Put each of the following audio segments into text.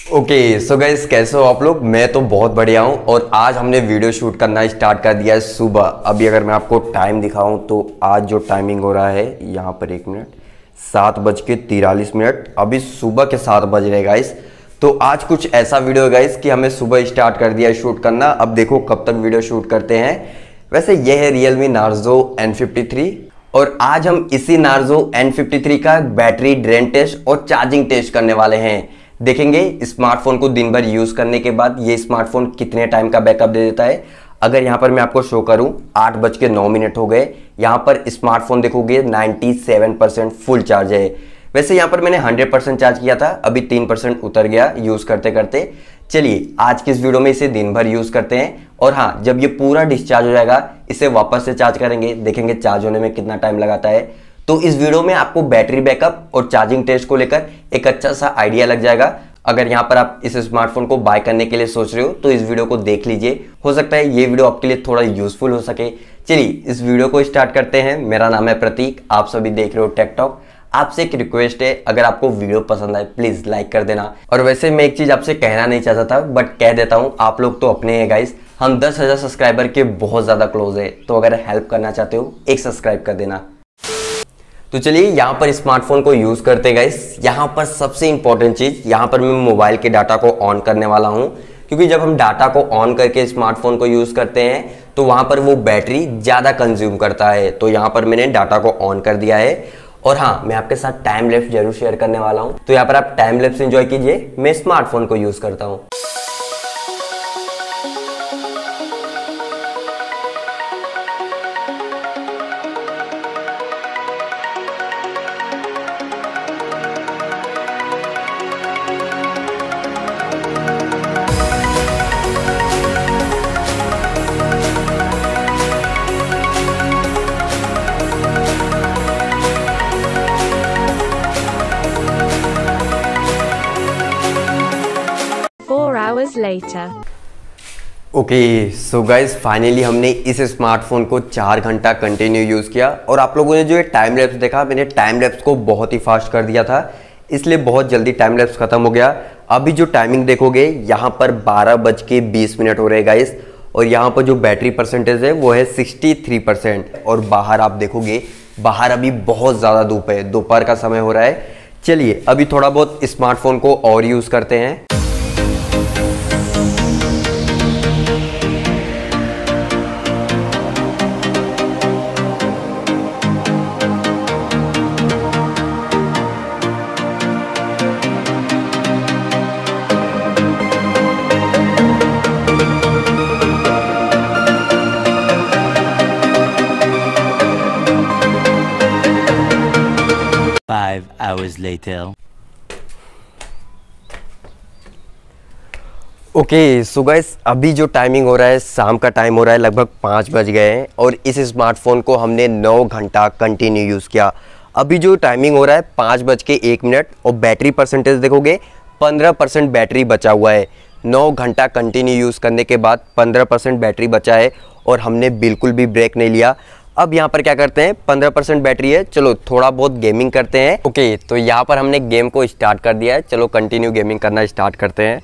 Okay so guys, कैसे हो आप लोग। मैं तो बहुत बढ़िया हूँ और आज हमने वीडियो शूट करना स्टार्ट कर दिया है सुबह। अभी अगर मैं आपको टाइम दिखाऊं तो आज जो टाइमिंग हो रहा है यहाँ पर 1 मिनट 7:43। अभी सुबह के 7 बज रहे गाइस। तो आज कुछ ऐसा वीडियो है गाइस कि हमें सुबह स्टार्ट कर दिया है शूट करना। अब देखो कब तक वीडियो शूट करते हैं। वैसे यह है Realme Narzo N53 और आज हम इसी Narzo N53 का बैटरी ड्रेन टेस्ट और चार्जिंग टेस्ट करने वाले हैं। देखेंगे स्मार्टफोन को दिन भर यूज करने के बाद ये स्मार्टफोन कितने टाइम का बैकअप दे देता है। अगर यहाँ पर मैं आपको शो करूं 8:09 हो गए। यहाँ पर स्मार्टफोन देखोगे 97% फुल चार्ज है। वैसे यहाँ पर मैंने 100% चार्ज किया था, अभी 3% उतर गया यूज करते करते। चलिए आज की इस वीडियो में इसे दिन भर यूज करते हैं और हाँ, जब ये पूरा डिस्चार्ज हो जाएगा इसे वापस से चार्ज करेंगे, देखेंगे चार्ज होने में कितना टाइम लगाता है। तो इस वीडियो में आपको बैटरी बैकअप और चार्जिंग टेस्ट को लेकर एक अच्छा सा आइडिया लग जाएगा। अगर यहाँ पर आप इस स्मार्टफोन को बाय करने के लिए सोच रहे हो तो इस वीडियो को देख लीजिए, हो सकता है ये वीडियो आपके लिए थोड़ा यूजफुल हो सके। चलिए इस वीडियो को स्टार्ट करते हैं। मेरा नाम है प्रतीक, आप सभी देख रहे हो टेक टॉक। आपसे एक रिक्वेस्ट है, अगर आपको वीडियो पसंद आए प्लीज लाइक कर देना। और वैसे मैं एक चीज आपसे कहना नहीं चाहता था बट कह देता हूँ, आप लोग तो अपने हैं गाइस। हम 10,000 सब्सक्राइबर के बहुत ज्यादा क्लोज है, तो अगर हेल्प करना चाहते हो एक सब्सक्राइब कर देना। तो चलिए यहाँ पर स्मार्टफोन को यूज करते गाइस। यहाँ पर सबसे इंपॉर्टेंट चीज, यहाँ पर मैं मोबाइल के डाटा को ऑन करने वाला हूँ, क्योंकि जब हम डाटा को ऑन करके स्मार्टफोन को यूज करते हैं तो वहां पर वो बैटरी ज्यादा कंज्यूम करता है। तो यहाँ पर मैंने डाटा को ऑन कर दिया है और हाँ, मैं आपके साथ टाइम लैप्स जरूर शेयर करने वाला हूँ। तो यहाँ पर आप टाइम लैप्स एंजॉय कीजिए, मैं स्मार्टफोन को यूज करता हूँ। Later. Okay so guys, finally हमने इस स्मार्टफोन को 4 घंटा कंटिन्यू यूज किया और आप लोगों ने जो ये टाइम लैप्स देखा, मैंने टाइम लैप्स को बहुत ही फास्ट कर दिया था, इसलिए बहुत जल्दी टाइम लैप्स खत्म हो गया। अभी जो टाइमिंग देखोगे यहाँ पर 12:20 हो रहे हैं गाइस और यहाँ पर जो बैटरी परसेंटेज है वो है 63%। और बाहर आप देखोगे, बाहर अभी बहुत ज़्यादा धूप है, दोपहर का समय हो रहा है। चलिए अभी थोड़ा बहुत स्मार्टफोन को और यूज़ करते हैं। Hours later. Okay so guys, अभी जो टाइमिंग हो रहा है शाम का टाइम हो रहा है, लगभग 5 बज गए हैं और इस स्मार्टफोन को हमने 9 घंटा कंटिन्यू यूज़ किया। अभी जो टाइमिंग हो रहा है 5:01 और बैटरी परसेंटेज देखोगे 15% बैटरी बचा हुआ है। 9 घंटा कंटिन्यू यूज़ करने के बाद 15% बैटरी बचा है और हमने बिल्कुल भी ब्रेक नहीं लिया। अब यहाँ पर क्या करते हैं, 15% बैटरी है, चलो थोड़ा बहुत गेमिंग करते हैं। ओके तो यहाँ पर हमने गेम को स्टार्ट कर दिया है, चलो कंटिन्यू गेमिंग करना स्टार्ट करते हैं।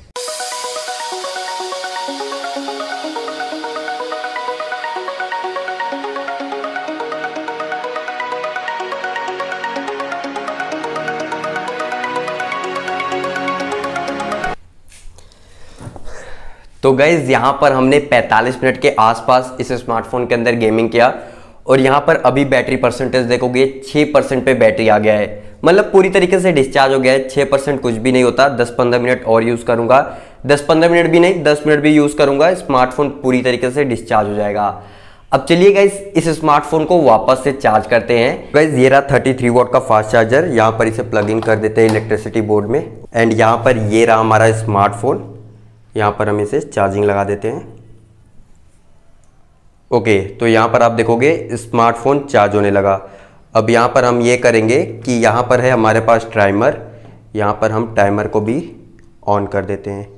तो गाइज यहाँ पर हमने 45 मिनट के आसपास इस स्मार्टफोन के अंदर गेमिंग किया और यहाँ पर अभी बैटरी परसेंटेज देखोगे 6% पे बैटरी आ गया है, मतलब पूरी तरीके से डिस्चार्ज हो गया है। 6% कुछ भी नहीं होता, 10-15 मिनट और यूज़ करूँगा, 10-15 मिनट भी नहीं 10 मिनट भी यूज़ करूँगा, स्मार्टफोन पूरी तरीके से डिस्चार्ज हो जाएगा। अब चलिए गाइज इस स्मार्टफोन को वापस से चार्ज करते हैं। गाइज ये रहा 33 वॉट का फास्ट चार्जर, यहाँ पर इसे प्लग इन कर देते हैं इलेक्ट्रिसिटी बोर्ड में। एंड यहाँ पर ये रहा हमारा स्मार्टफोन, यहाँ पर हम इसे चार्जिंग लगा देते हैं। ओके तो यहाँ पर आप देखोगे स्मार्टफोन चार्ज होने लगा। अब यहाँ पर हम ये करेंगे कि यहाँ पर है हमारे पास टाइमर, यहाँ पर हम टाइमर को भी ऑन कर देते हैं।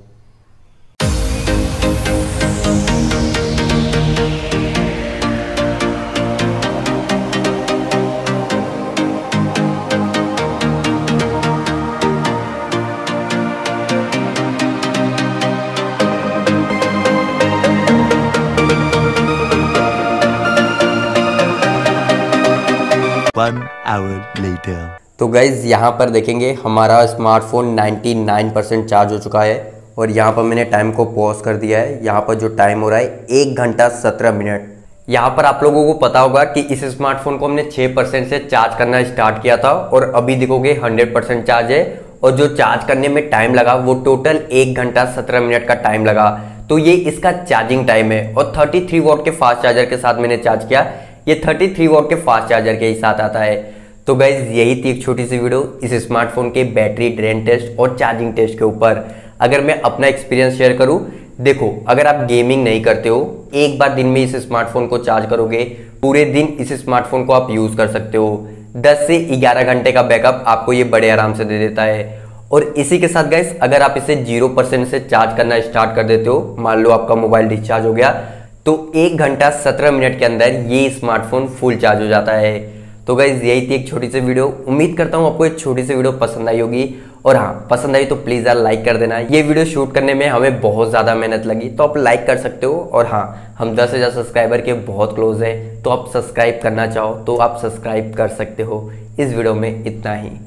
1 hour later. तो गाइज यहाँ पर देखेंगे हमारा स्मार्टफोन 99% चार्ज हो चुका है और यहाँ पर मैंने टाइम को पॉज कर दिया है। यहाँ पर जो टाइम हो रहा है 1 घंटा 17 मिनट। यहाँ पर आप लोगों को पता होगा कि इस स्मार्टफोन को हमने 6% से चार्ज करना स्टार्ट किया था और अभी देखोगे 100% चार्ज है और जो चार्ज करने में टाइम लगा वो टोटल 1 घंटा 17 मिनट का टाइम लगा। तो ये इसका चार्जिंग टाइम है और 33 वॉट के फास्ट चार्जर के साथ मैंने चार्ज किया। ये 33 वॉट के फास्ट चार्जर के ही साथ आता है। तो गाइज यही थी एक छोटी सी वीडियो इस स्मार्टफोन के बैटरी ड्रेन टेस्ट और चार्जिंग टेस्ट के ऊपर। अगर मैं अपना एक्सपीरियंस शेयर करूं, देखो अगर आप गेमिंग नहीं करते हो, एक बार दिन में इस स्मार्टफोन को चार्ज करोगे, पूरे दिन इस स्मार्टफोन को आप यूज कर सकते हो। 10 से 11 घंटे का बैकअप आपको ये बड़े आराम से दे देता है। और इसी के साथ गाइस अगर आप इसे 0% से चार्ज करना स्टार्ट कर देते हो, मान लो आपका मोबाइल डिस्चार्ज हो गया, तो 1 घंटा 17 मिनट के अंदर ये स्मार्टफोन फुल चार्ज हो जाता है। तो गाइज यही थी एक छोटी सी वीडियो। उम्मीद करता हूँ आपको एक छोटी सी वीडियो पसंद आई होगी और हाँ, पसंद आई तो प्लीज यार लाइक कर देना। ये वीडियो शूट करने में हमें बहुत ज्यादा मेहनत लगी, तो आप लाइक कर सकते हो। और हाँ, हम 10,000 सब्सक्राइबर के बहुत क्लोज है, तो आप सब्सक्राइब करना चाहो तो आप सब्सक्राइब कर सकते हो। इस वीडियो में इतना ही।